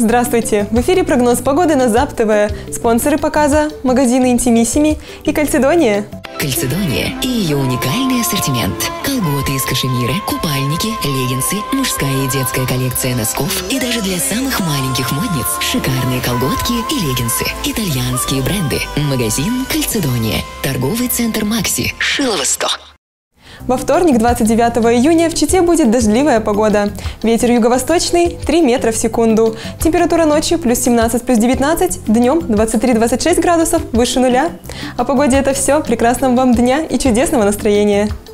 Здравствуйте! В эфире прогноз погоды на ЗАП ТВ. Спонсоры показа – магазины Интимиссими и Кальцедония. Кальцедония и ее уникальный ассортимент. Колготы из кашемира, купальники, леггинсы, мужская и детская коллекция носков и даже для самых маленьких модниц шикарные колготки и леггинсы. Итальянские бренды. Магазин Кальцедония. Торговый центр Макси. Шилово 100. Во вторник, 29 июня, в Чите будет дождливая погода. Ветер юго-восточный 3 метра в секунду. Температура ночью плюс 17, плюс 19, днем 23-26 градусов выше нуля. О погоде это все. Прекрасного вам дня и чудесного настроения.